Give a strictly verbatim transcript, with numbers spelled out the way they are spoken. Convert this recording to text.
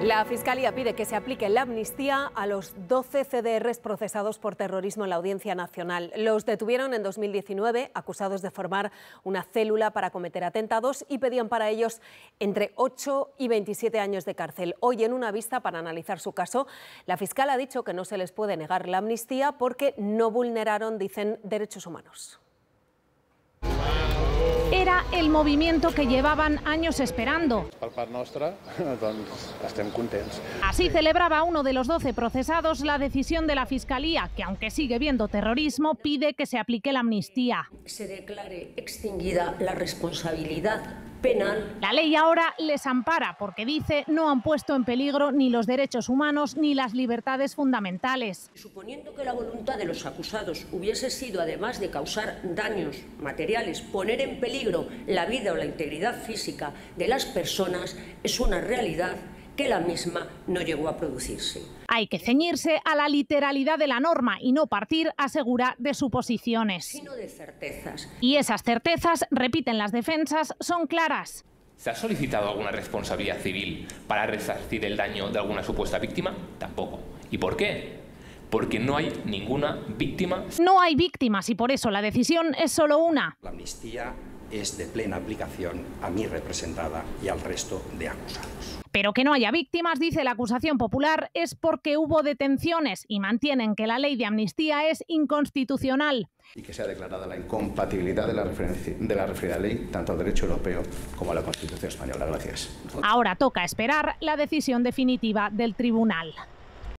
La Fiscalía pide que se aplique la amnistía a los doce C D Rs procesados por terrorismo en la Audiencia Nacional. Los detuvieron en dos mil diecinueve, acusados de formar una célula para cometer atentados, y pedían para ellos entre ocho y veintisiete años de cárcel. Hoy, en una vista para analizar su caso, la fiscal ha dicho que no se les puede negar la amnistía porque no vulneraron, dicen, derechos humanos. Era el movimiento que llevaban años esperando. Per part nostra, doncs, estem contents. Así celebraba uno de los doce procesados la decisión de la Fiscalía, que aunque sigue viendo terrorismo, pide que se aplique la amnistía. Se declare extinguida la responsabilidad penal. La ley ahora les ampara porque dice no han puesto en peligro ni los derechos humanos ni las libertades fundamentales. Suponiendo que la voluntad de los acusados hubiese sido, además de causar daños materiales, poner en peligro la vida o la integridad física de las personas, es una realidad que la misma no llegó a producirse. Hay que ceñirse a la literalidad de la norma y no partir, asegura, de suposiciones. Sino de certezas. Y esas certezas, repiten las defensas, son claras. ¿Se ha solicitado alguna responsabilidad civil para resarcir el daño de alguna supuesta víctima? Tampoco. ¿Y por qué? Porque no hay ninguna víctima. No hay víctimas y por eso la decisión es solo una. La amnistía es de plena aplicación a mi representada y al resto de acusados. Pero que no haya víctimas, dice la acusación popular, es porque hubo detenciones y mantienen que la ley de amnistía es inconstitucional. Y que sea declarada la incompatibilidad de la, de la referida ley tanto al derecho europeo como a la Constitución española. Gracias. Ahora toca esperar la decisión definitiva del tribunal.